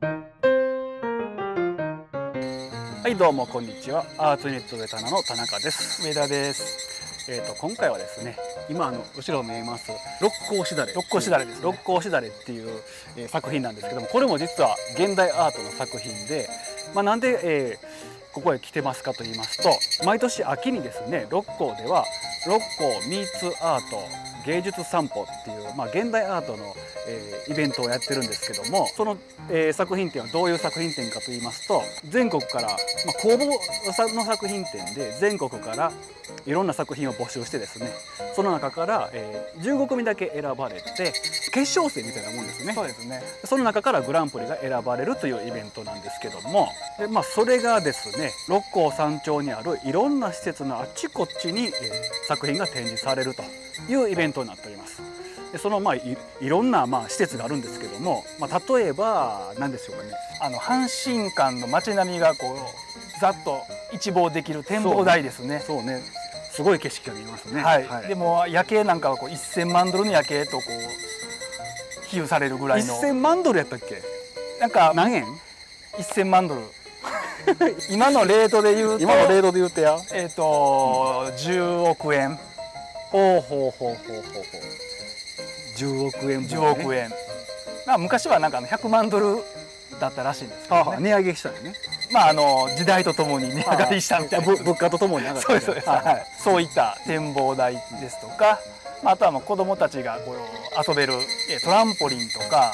はい、どうもこんにちは。アートユニット上棚の田中です。 上田です。 今回はですね、今後ろ見えます六甲しだれ。 六甲しだれですね。 六甲しだれっていう、作品なんですけども、これも実は現代アートの作品で、なんで、ここへ来てますかと言いますと、毎年秋にですね、六甲では六甲ミーツアート芸術散歩っていう、現代アートの、イベントをやってるんですけども、その、作品展はどういう作品展かと言いますと、全国から、公募の作品展で全国からいろんな作品を募集してですね、その中から、15組だけ選ばれて決勝戦みたいなもんですね。 そうですね。 その中からグランプリが選ばれるというイベントなんですけども、で、それがですね、六甲山頂にあるいろんな施設のあっちこっちに、作品が展示されるというイベントになっております。でそのいろんな施設があるんですけども、例えば何でしょうかね。 阪神間の街並みがこうざっと一望できる展望台ですね。 そうね。すごい景色が見えますね。 はい。でも夜景なんかはこう1000万ドルの夜景とこう比喩されるぐらいの。 1000万ドルやったっけ？ なんか何円 ？1000万ドル。今のレートで言うと。 今のレートで言うとや。 10億円。 ほうほうほうほうほうほう。10億円分、ね。 10億円。昔はなんか100万ドルだったらしいんですけどね。 値上げしたよね。 時代とともに値上がりしたみたいな。 物価とともに上がった。 そうですそうです。そういった展望台ですとか、あとは子供たちがこう遊べるトランポリンとか。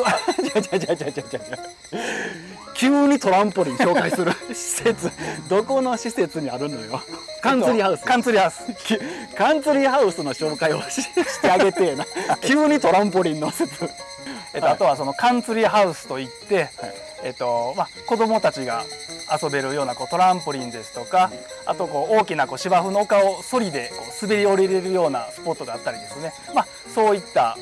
急にトランポリン紹介する施設、どこの施設にあるのよ。カンツリーハウス。 カンツリーハウス。 カンツリーハウスの紹介をしてあげてえな。急にトランポリンの施設。 あとはそのカンツリーハウスといって、子供たちが遊べるようなトランポリンですとか、あと大きな芝生の丘をソリで滑り降りれるようなスポットがあったりですね。そういった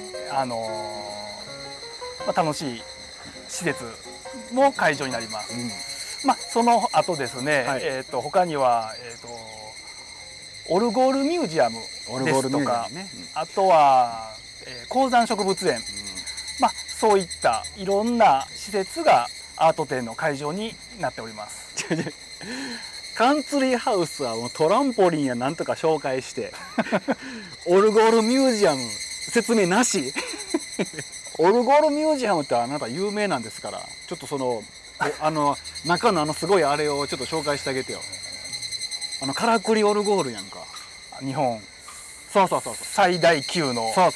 楽しい施設も会場になります。その後ですね、他にはオルゴールミュージアムですとか、あとは高山植物園、そういったいろんな施設がアート展の会場になっております。 カンツリーハウスはもうトランポリンやなんとか紹介してオルゴールミュージアム説明なし。オルゴールミュージアムってあなた有名なんですから、ちょっとその中のすごいあれをちょっと紹介してあげてよ。からくりオルゴールやんか。 日本そう最大級の。 そう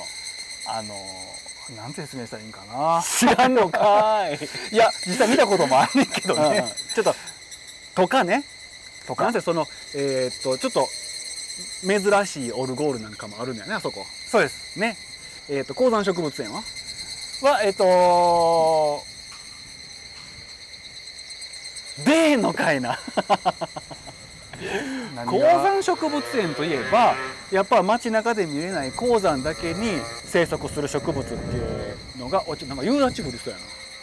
なんて説明したらいいんかな。 知らんのかい。 いや実際見たこともあんねんけどね。 ちょっととかね。とか。なんせそのちょっと珍しいオルゴールなんかもあるんだよね、あそこ。 そうですね。高山植物園は出えんのかいな。高山植物園といえばやっぱ街中で見れない高山だけに生息する植物っていうのがなんか夕立降りそうやな。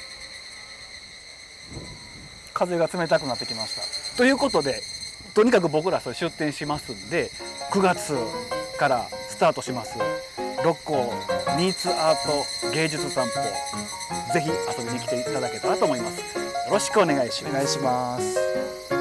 風が冷たくなってきました。 ということでとにかく僕らそれ出店しますんで、9月からスタートします六甲ミーツアート芸術散歩、ぜひ遊びに来ていただけたらと思います。よろしくお願いします。 お願いします。